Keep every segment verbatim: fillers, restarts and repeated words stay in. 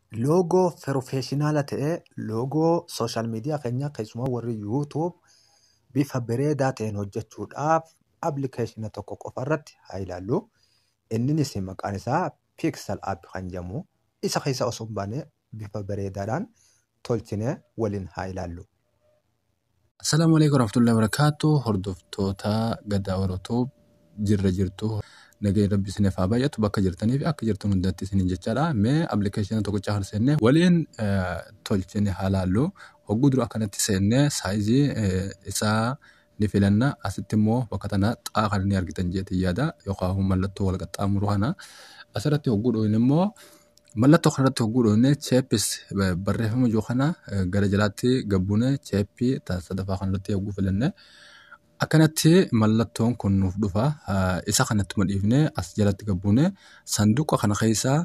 loogoo professional ta'e loogoo social media keenya keessumaa warri YouTube bifa bareedaa ta'een hojjechuudhaaf application tokko qofa irratti haa ilaallu. Innis maqaan isaa Pixel app kan jedhamu isa keessa osoo hin baane bifa bareedaadhaan tolchine waliin haa ilaallu. Assalamu alaikum warahmatullahi wabarakatuh. Hordoftoota Gadaa Warootuu jirra jirtu nagee rabbi isiniif haa baay'atu bakka jirtaniif akka jirtan hundatti isiniin jechaadha. Mee application tokkicha harsenne waliin tolchine haa ilaallu. Hogguu dura akkanatti seenne saayizii isaa ni filanna. Asitti immoo bakka tana xaa kan inni argitan jeetii yaada yookaan mallattoo wal qaxxaamuru kana asirratti hogguu dhoofne immoo mallattoo kanarratti hogguu dhoofne cheepis barreeffama jiru kana gara jalaatti gabbuune cheeppii sadaffaa kanarratti hogguu filanne akkanatti mallattoon kun nuuf dhufa. Isa kanatti madhiifne as jalatti gabbuune sanduuqa kana keessaa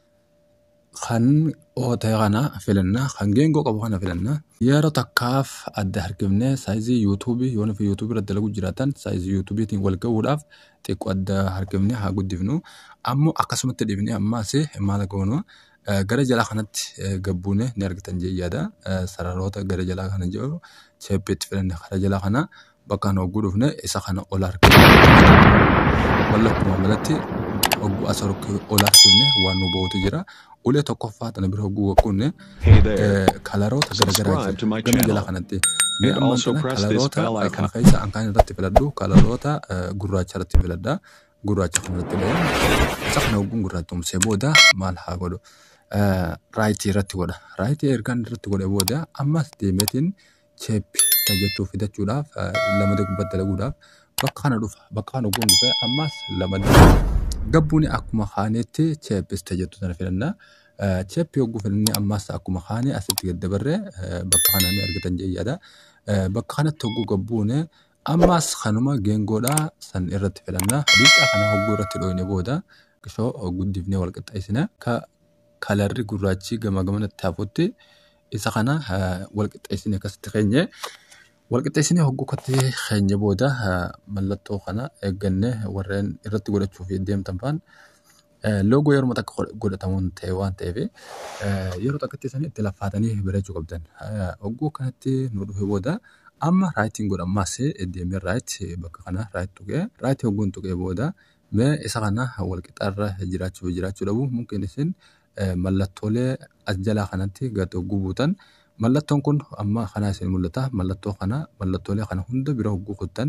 kan ootee kana filanna kan geengoo qabu kana filanna. Yeroo takkaaf adda harkifne saayizii yuutuubii yoo nufi yuutuubii irratti dalaguu jiraatan saayizii yuutuubiitiin wal gahuudhaaf xiqqoo adda harkifne haa guddifnu. Ammoo akkasumatti dhiifne ammaas maal goonu gara jalaa kanatti gabbuune ni argitan jeeyyaadha. Sararoota gara jalaa kana jiru cheeppiitti filanne gara jalaa kana bakka kana hogguu dhufne isa kana ol harkifne mallattuma malatti hogguu as ol harkifne waan nu ba'uutu jira. Ulee tokkoffaa tana bira hogguu wakkuunne kalaroota garagaraa gama jala kanatti mee ammaan tana kalaroota kana keessa ankaan irratti filadhu kalaroota gurraacha irratti filadha. Gurraacha kanarratti lee isa kana hogguun gurraachumsee booda maal haa godhu raayitii irratti godha. Raayitii ergaan irratti godhe booda ammas deemeetiin cheeppi tajjattuu fidachuudhaaf lama gubbatti dalaguudhaaf bakka kana dhufa. Bakka kana hogguun dhufe ammas lama gabbuuni akkuma kaaneetti cheeppis tajjattuu sana filanna. Cheeppi hogguu filanne ammas akkuma kaane asitti gad dabarree bakka kana ni argitan jeeyyaadha. Bakka kanatti hogguu gabbuune ammas kanuma geengoodhaa san irratti filanna. Biicaa kana hogguu irratti dhoofne booda qishoo guddifnee wal qixxeessine ka kalarri gurraachi gama gamanatti hafutti isa kana wal qixxeessine akkasitti keenye wal qixxeessine hogguu katti keenye booda mallattoo kana eegganne warreen irratti godhachuuf deemtan faan loogoo yeroo takka godhatamuun ta'e waan ta'eef yeroo takkatti isaanii itti laffaatanii bareechuu qabdan. Hogguu kanatti nu dhufe booda amma raayitiin godhammaas deemee raayit bakka kana raayit tuqee raayitii hogguun tuqee booda mee isa kana wal qixxaarra jiraachuu jiraachuu dhabu mungkin isin mallattoolee as jalaa kanatti gad hogguu buutan mallattoon kun amma kana isin mul'ata. Mallattoo kana mallattoolee kana hunda bira hogguu kuttan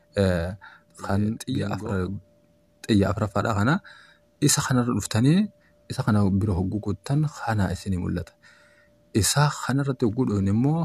kan xiyya afuraffaadha kana isa kanarra dhuftanii isa kana bira hogguu kuttan kana isin mul'ata. Isa kanarratti hogguu dhoofne immoo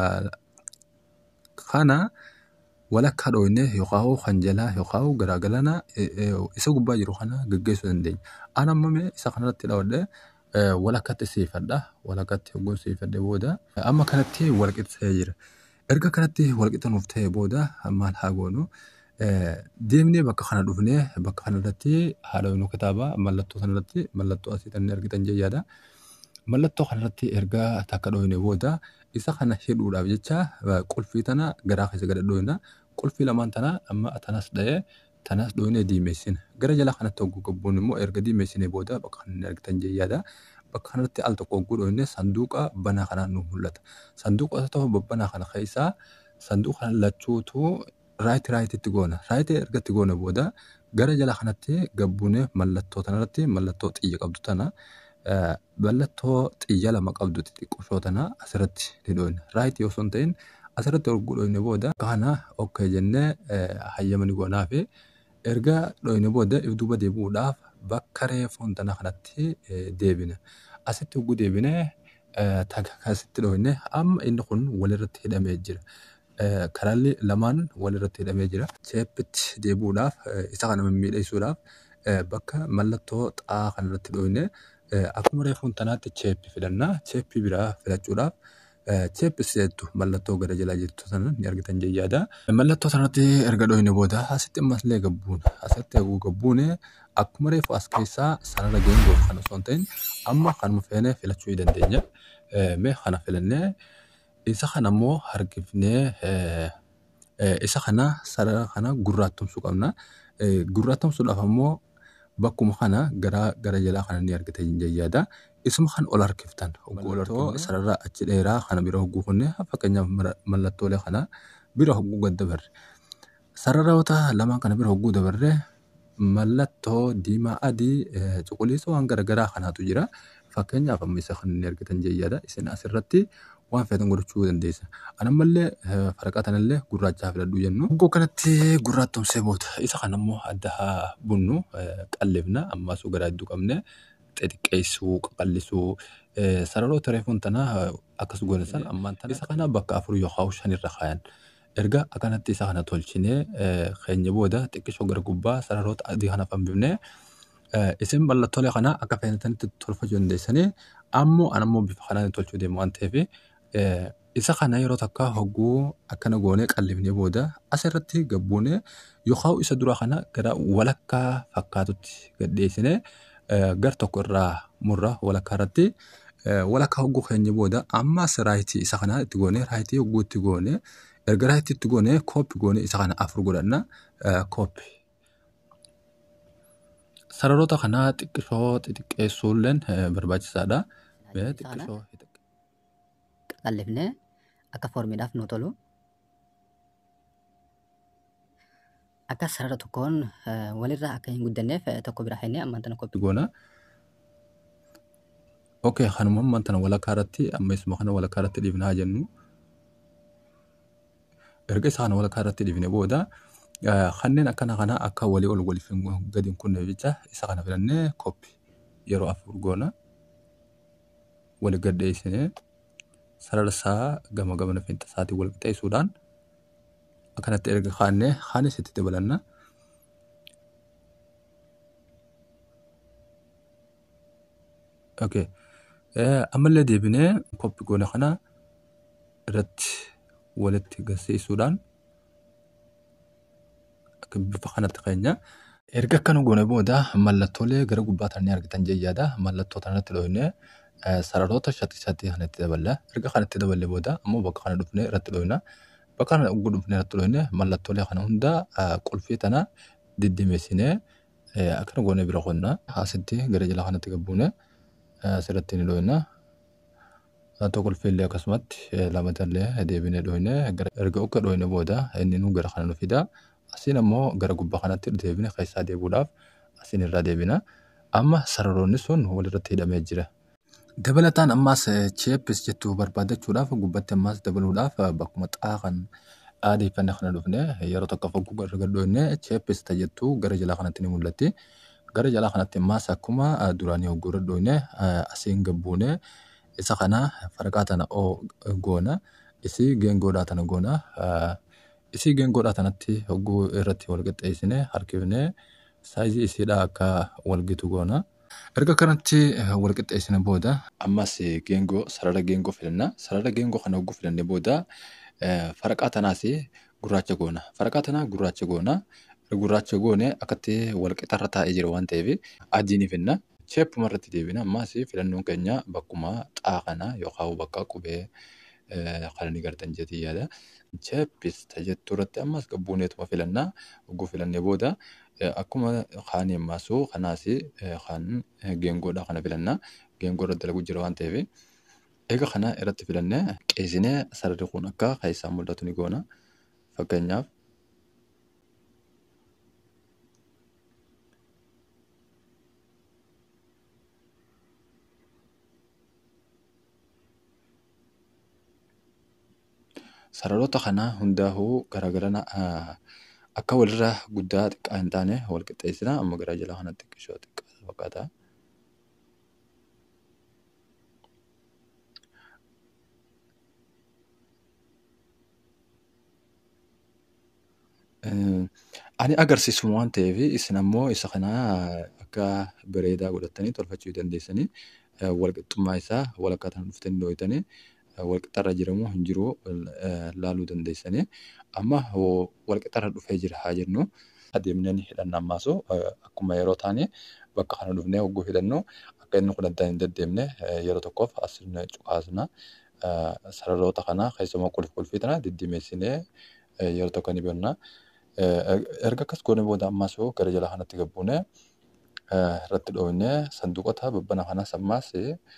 kana walakkaa dhoofne yookaan kan jalaa yookaan garaagalana isa gubbaa jiru kana gaggeessuu dandeenya. Ana amma mee isa kanarratti dhawadhe walakkaatti siifadha. Walakkaatti hogguun siifadhe booda amma kanatti walqixxee jira. Erga kanatti walqixa nuuf ta'e booda maal haa goonu deemnee bakka kana dhufnee bakka kanarratti haadha nu kitaaba mallattoo sanarratti mallattoo asii tan argitan jeeyyaadha. Mallattoo kanarratti erga takka dhoofne booda isa kana hidhuudhaaf jecha qulfii tana garaa keessa gad dhoofna. Qulfii lamaan tana amma tanas dha'ee tanas dhoofnee diimeessina. Gara jala kanatti hogguu gabbuun immoo erga diimeessinee booda bakka kana argitan jeeyyaadha. Bakka kanatti al tokko hogguu dhoofne sanduuqa banaa kanaan nu mul'ata. Sanduuqa tokko babbanaa kana keessaa sanduuqa kana lachuutu raayitii raayitiitti goona. Raayitii ergatti goona booda gara jala kanatti gabbuune mallattoo tanarratti mallattoo xiyya qabdu tana mallattoo xiyya lama qabdu xixiqqoo tana asirratti ni dhoofna. Raayitii osoo hin ta'in asirratti hogguu dhoofne booda kana okkee jennee hayyama ni goonaa fi erga dhoofne booda if duuba deebi'uudhaaf bakka reefoon tana kanatti deebina. Asitti hogguu deebine takka asitti dhoofne amma inni kun walirratti hidhamee jira. Karaalli lamaan walirratti hidhamee jira. Cheeppitti deebi'uudhaaf isa kana mimmiidheessuudhaaf bakka mallattoo xaa kanarratti dhoofne akkuma reefoon tanaatti cheeppi filanna. Cheeppi biraa filachuudhaaf cheeppi seettu mallattoo gara jalaa jirtu sana ni argitan jeeyyaadha. Mallattoo sanatti erga dhoofne booda asitti ammas illee gabbuuna. Asitti hogguu gabbuune akkuma reefu as keessaa sarara geengoo kan osoo hin ta'in amma kanuma feenee filachuu dandeenya. Mee kana filannee isa kana immoo harkifnee isa kana sarara kana gurraattumsuu qabna. Gurraattumsuudhaaf ammoo bakkuma kana gara gara jalaa kana ni argitan jayyaada. Isuma kan ol harkiftan hogguu sarara achi dheeraa kana bira hogguu kunne fakkeenyaaf mallattoolee kana bira hogguu gad dabarre. Sararoota lamaan kana bira hogguu dabarre mallattoo diimaa adii cuquliisa waan garagaraa kanaatu jira. Fakkeenyaaf amma isa kan ni argitan jayyaada. Isin asirratti waan feetan godhachuu dandeessa. Anammallee faraqaa tanallee gurraachaa filadhuu jennu. Hogguu kanatti gurraattomsee booda isa kan ammoo adda bunnu qallifna ammaasuu garaa hedduu qabne xixiqqeessuu qaqallisuu sararoota reefuun tanaa akkas godhasan ammaan tana isa kana bakka afur yookaan shan irra kaayan. Erga akkanatti isa kana tolchinee keenya booda xiqqishoo gara gubbaa sararoota adii kana fanbifnee isin mallattoolee kana akka feetanitti tolfachuu dandeessanii ammoo anammoo bifa kanaan tolchuu deemu waan ta'eef isa kana yeroo takka hogguu akkana goonee qallifnee booda asirratti gabbuunee yookaan isa duraa kana gara walakkaa fakkaatutti gaddeessinee gar tokko irraa murra walakkaa irratti walakkaa hogguu keenya booda ammas raayitii isa kana itti goonee raayitii hogguu itti goonee erga raayitii itti goonee kooppi goonee isa kana afur godhanna kooppi. Sararoota kanaa xiqqishoo xixiqqeessuulleen barbaachisaadha. Xiqqishoo qallifnee akka foormiidhaaf nu tolu akka sarara tokkoon walirraa akka hin guddanneef tokko biraa hennee ammaan tana kooppi goona. Okay, kanuma ammaan tana walakkaa irratti amma isuma kana walakkaa irratti dhiifnaa jennu. Erga isa kana walakkaa irratti dhiifne booda kanneen akkana kana akka walii ol waliif gadi hin kunne jecha isa kana filannee kooppi yeroo afur goona. Wali gaddeessinee sarara isaa gama gamana finta isaatiin wal qixxeessuudhaan akkanatti erga kaannee kaanis itti dabalanna. Okay. Ammallee deebinee kooppi goona kana irratti walitti garsiisuudhaan bifa kanatti keenya. Erga akkana goone booda mallattoolee gara gubbaa ta'an ni argitan jayyaada. Mallattoo tanatti dhoohinee sararoota shatti shatti kanatti daballa. Erga kanatti daballe booda ammoo bakka kana dhufnee irratti dhoohina. Bakka kana dhufnee irratti dhoohinee mallattoolee kana hunda qulfii tana diddimeessinee akkana goone bira qonna. Asitti gara jalaa kanatti gabbuune asirratti ni dhoohina. Tokko qulfiillee akkasumatti lamatallee deebinee dhoohinee erga akka dhoohine booda inni nu gara kana nu fida. Asiin ammoo gara gubbaa kanatti deebine keessaa deebuudhaaf asiin irraa deebina. Amma sararoonni sun walirratti hidhamee jira. Dabalataan ammaas cheepis jettu barbaadachuudhaaf gubbatti ammaas dabaluudhaaf bakkuma xaa kan adeeffannee kana dhufne yeroo tokko fogguu gara gadhoonne cheepis jettu gara jalaa kanatti ni mul'atti. Gara jalaa kanatti ammaas akkuma duraanii hogguu dhoohne asiin gabbuune isa kana farqaa tana goona. Isi geengoodhaa tana goona. Isi geengoodhaa tanatti hogguu irratti wal qixxeessine harkifnee saayizii isiidhaa akka wal gitu goona. Erga kanatti wal qixxeessine booda ammas geengoo sarara geengoo filanna. Sarara geengoo kana hogguu filannee booda farqaa tanaas gurraacha goona. Farqaa tanaa gurraacha goona. Gurraacha goone akkatti wal qixarra taa'ee jira waan ta'eef adii ni finna. Cheeppuma irratti deebina. Ammas filannoon keenya bakkuma xaa kana yookaan bakka qubee kana ni gartan jetii yaada. Cheeppis jettu irratti ammas gabbuuneetuma filannaa. Hogguu filannee booda akkuma kaanii ammaasuu kanaas kan geengoodhaa kana filannaa. Geengoo irratti dalaguu jira waan ta'eef eega kana irratti filannee qeesinee sararri kun akka keessaa mul'atu ni goona. Fakkeenyaaf sararoota kana hundaa'uu garagarana akka walirra guddaa xiqqaa hin taane wal qixxeessina. Amma gara jalaa kanatti xiqqishoo xiqqaa fakkaata. Ani agarsiisuma waan ta'eef isin ammoo isa kana akka bareedaa godhattanii tolfachuu dandeessanii wal qixxummaa isaa walakkaa tana dhuftanii dhooyitanii walqixarra jiramoo hin jiru laaluu dandeessanii. Amma walqixarra dhufee jira haa jennu. Adeemnee hidhanna ammaasuu akkuma yeroo taane bakka kana dhufnee hogguu hidhannu akka inni kun addaan hin deddeemne yeroo tokkoof asiin cuqaasna. Sararoota kana keessumaa qulfi qulfii tana diddimeessinee yeroo tokko ni banna. Erga akkas goone booda ammaasuu gara jalaa kanatti gabbuune irratti dhoofnee sanduuqota babbana kanas ammaas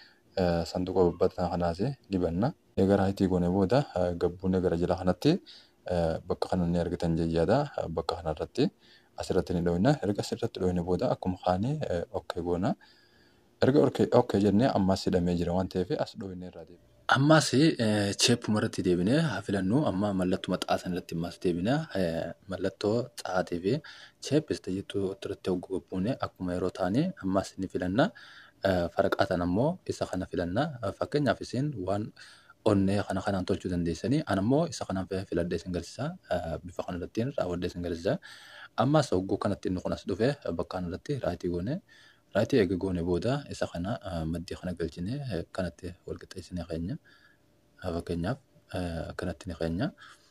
sanduuqa babbana kanaas ni banna. Egaa raayitii goone booda gabbuunee gara jala kanatti bakka kana ni argitan jeyyaadha. Bakka kanarratti asirratti ni dhoofna. Erga asirratti dhoofne booda akkuma kaanii okkee goona. Erga okkee jennee ammaas hidhamee jira waan ta'eef as dhoofnee irraa deebina. Ammaas cheeppuma irratti deebinee haa filannu. Amma mallattoo xaasan irratti ammaas deebina. Mallattoo xaatii fi cheeppista jettu irratti hogguu gabbuune akkuma yeroo taane ammaas ni filanna. Faraqaatan ammoo isa kana filanna. Fakkeenyaaf isin waan onnee kana kanaan tolchuu dandeessanii an ammoo isa kanaan filadhee isin garsiisa. Bifa kanarrattiin raawwadhee isin garsiisa. Ammaas hogguu kanatti inni kun as dhufe bakka kanarratti raayitii goone. Raayitii eega goone booda isa kana maddii kana galchine kanatti wal qixxeessinee keenya. Fakkeenyaaf kanatti ni keenya.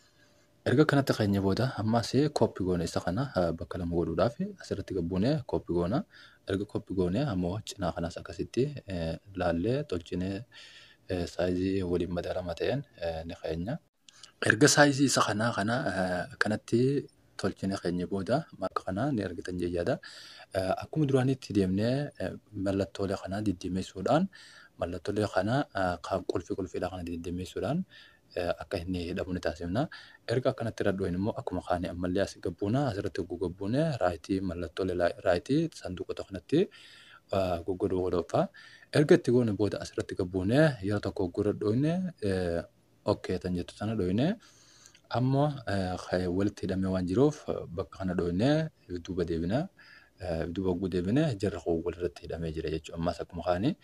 Erga kanatti keenya booda ammaas kooppii goone isa kana bakka lama godhuudhaaf asirratti gabbuune kooppii goona. Erga kooppii goone ammoo cinaa kanas akkasitti laallee tolchinee saayizii waliin madaalama ta'een ni keenya. Erga saayizii isa kanaa kana kanatti tolchinee keenya booda bakka kana ni argitan jeyyaadha. Akkuma duraanitti deemnee mallattoolee kana diddiimeessuudhaan mallattoolee kana qulfii qulfiidhaa kana diddiimeessuudhaan akka inni hidhamu ni taasifna. Erga akkanatti irra dhoofne immoo akkuma kaanii ammallee as gabbuuna asirratti hogguu gabbuune raayitii mallattoolee raayitii sanduuqota kanatti goggodoo godhoofa. Erga itti goone booda asirratti gabbuune yeroo tokko hogguu irra dhoofne okkee tan jettu sana dhoofne ammoo walitti hidhamee waan jiruuf bakka kana dhoofne duuba deebina. Duuba hogguu deebine jarra koo walirratti hidhamee jira jechuudha. Ammaas akkuma kaanii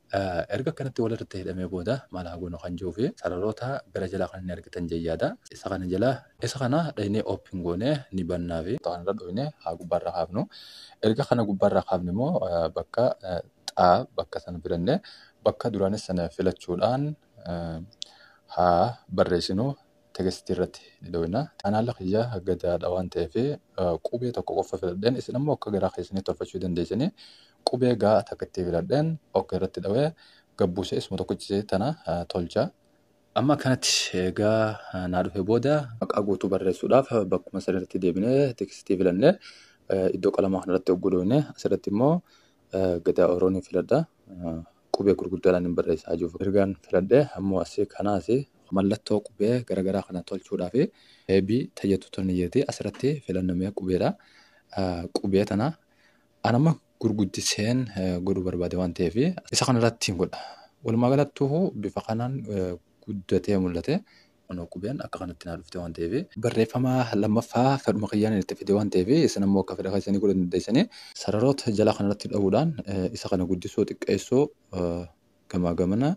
erga kanatti walirratti hidhamee booda maal haa goonu kan jiruu fi sararoota gara jalaa kan inni argitan jeyyaadha. Isa kana jala isa kana dhaynee ooppiin goone ni bannaa fi kanarra dhoofne haa gubbaarra kaafnu. Erga kana gubbaarra kaafne immoo bakka xaa bakka sana filanne bakka duraanis sana filachuudhaan haa barreessinu. Tekstii irratti ni dhoofna. Kanaala kiyya gadaadha waan ta'eef qubee tokko qofa filadheen isin ammoo akka garaa keessanii tolfachuu dandeessanii qubee gaa takkatti filadheen okkee irratti dhawee gabbuusee isuma tokkichisee tana tolcha. Amma kanatti egaa naa dhufe booda maqaa guutuu barreessuudhaaf bakkuma sanarratti deebinee tekstii filannee iddoo qalamaa kanarratti hogguu dhoofne asirratti immoo gadaa oroonii filadha. Qubee gurguddaadhaan hin barreessaa jiru. Ergaan filadhee ammoo asii kanaas mallattoo qubee garaagaraa kana tolchuudhaaf eebii tayyatu tolni jettee asirratti filannamee qubeedha. Qubee tana anama gurguddiseen godhuu barbaade waan ta'eef isa kanarratti godha. Walumaa galattuu bifa kanaan guddatee mul'ate. Qubeen akka kanatti naa dhufte waan ta'eef barreeffama lammaffaa fedhuma kiyyaan itti fide waan ta'eef isin ammoo akka fedha keessanii godhuu dandeessanii sararoota jala kanarratti dhahuudhaan isa kana guddisuu xiqqeessuu gamaa gamana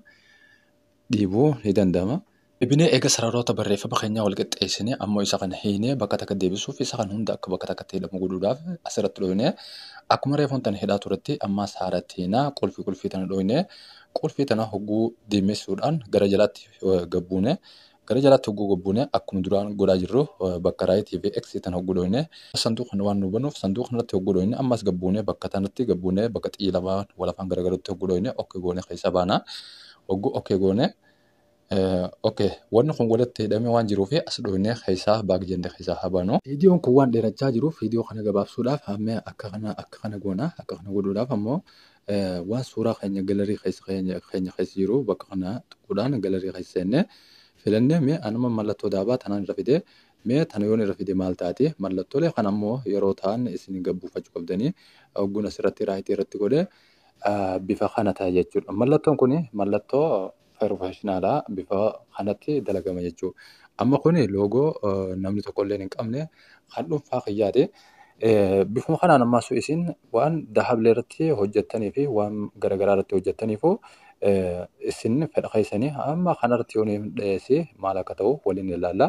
dhiibuu ni danda'ama. Ibinee eega sararoota barreeffama keenyaa wal qixxeessinee ammoo isa kana hiinee bakka takka deebisuuf isa kana hunda akka bakka takkatti hidhamu godhuudhaaf asirratti dhoofnee akkuma reefoon tana hidhaa turetti ammaas haaratti hiinaa qulfii qulfii tana dhoofnee qulfii tana hogguu diimessuudhaan gara jalaatti gabbuune gara jalaatti hogguu gabbuune akkuma duraan godhaa jirru bakka raayitii fi eksii tana hogguu dhoofne sanduuqni waan nu banuuf sanduuqni irratti hogguu dhoofne ammas gabbuune bakka tanatti gabbuune bakka xiyyi lamaan walafaan garagarutti hogguu dhoofne okkee goone keessa baana hogguu okkee goone. Oke, wanni kun walitti hidhamee waan jiruuf as dhoofnee keessaa baag jennee keessaa haa baanu. Viidiyoon kun waan dheerachaa jiruuf viidiyoo kana gabaabsuudhaaf hammee akka kana akka kana goona akka kana godhuudhaaf ammoo waan suuraa keenya galarii keessa keenya keenya keessa jiru bakka kana tuquudhaan galarii keessa seennee filannee mee anuma mallattoo daabaa tanaan irra fide mee tana yoon irra fide maal taate mallattoolee kan ammoo yeroo ta'an isin gabbuufachuu qabdanii ogguun asirratti raayitii irratti godhee bifa kana ta'a jechuudha. Mallattoon kun mallattoo professionaalaa bifa kanatti dalagama jechuudha. Amma kun loogoo namni tokko illee hin qabne kan dhuunfaa kiyyaate bifuma kanaan ammaas isin waan dahablee irratti hojjettanii fi waan garaagaraa irratti hojjettaniif isin fedha keessanii amma kanarratti yoo dhiyeesse maal akka ta'u waliin ilaalla.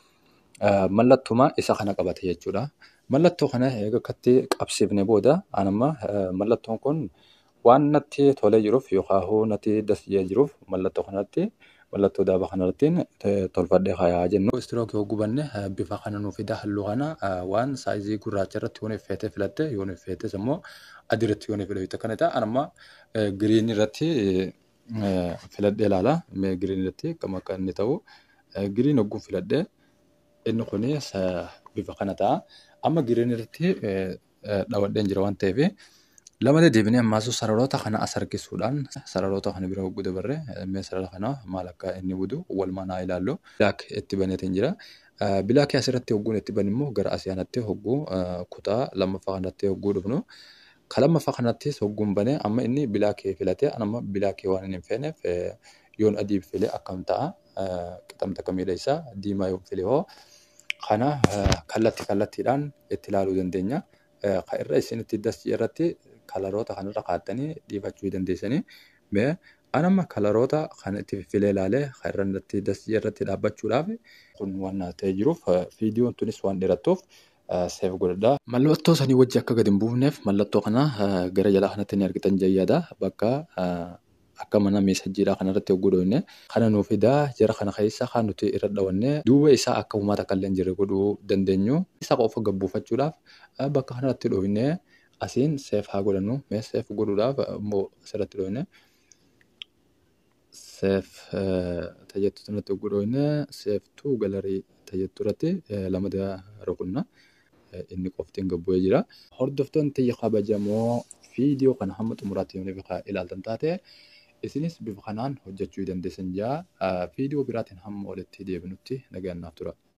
Mallattuma isa kana qabate jechuudha. Mallattoo kana eega akkatti qabsiifne booda anamma mallattoon kun waan natti tolee jiruuf yookaan natti dasjee jiruuf mallattoo kanatti mallattoo daabaa kanarrattiin tolfadhee kaayaa jennu. Istirookii hogguu banne bifa kana nuuf fida halluu kana waan saayizii gurraacha irratti yoo feete filatte yoo feetes immoo adii irratti yoo filatte kana ta'a. Anamma giriin irratti filadhee ilaala. Giriin irratti akkam akka inni ta'u giriin hogguu filadhee inni kun bifa kana ta'a. Amma giriin irratti dhawadheen jira waan ta'eef Lama dedeebinee ammaasuu sararoota kana as harkisuudhaan sararoota kana bira hogguu dabarre mee sarara kana maal akka inni budu walumaan haa ilaallu. Bilaak itti baneetiin jira. Bilaakii asirratti hogguun itti ban immoo gara asiyaanatti hogguu kutaa lammaffaa kanatti hogguu dhufnu. Kan lammaffaa kanattis hogguun banee amma inni bilaakii filatee amma bilaakii waan hin feeneef yoon adii filee akkam ta'a qixamta kamiidha isaa diimaa yoon filee hoo kana kallatti kallattiidhaan itti ilaaluu dandeenya. Kan irra isin itti dasii irratti kalaroota kanarra kaa'attanii dhiifachuu dandeessanii mee anamma kalaroota kan itti filee ilaalee kan irra irratti dasii irratti dhaabbachuudhaaf kun waan ta'ee jiruuf viidiyoon tunis waan dheerattuuf seef godhadha. Mallattoo sanii wajji akka gadi hin buufneef mallattoo kana gara jalaa kanatti ni argitan jayyaadha bakka akka mana meesajjiidhaa kanarratti hogguu dhoofne kana nuuf fidaa jara kana keessa kan nuti irra dhawanne duuba isaa akka uummata kallee hin jirre godhuu dandeenyu isa qofa gabbuufachuudhaaf bakka kanarratti dhoofne asiin seef haa godhannu mee seef godhuudhaaf immoo asirratti dhoofne seef tajaajilu sanatti hogguu dhoofne seeftuu galarii tajaajilu irratti lama rukunna inni qoftiin gabbu'ee jira. Hordoftoonni xiyya kabajamoo viidiyoo kana hamma xumuraatti yommuu bifa ilaaltan taate isinis bifa kanaan hojjechuu dandeessan jaa viidiyoo biraatiin hamma walitti deebinutti nagaan naaf tura.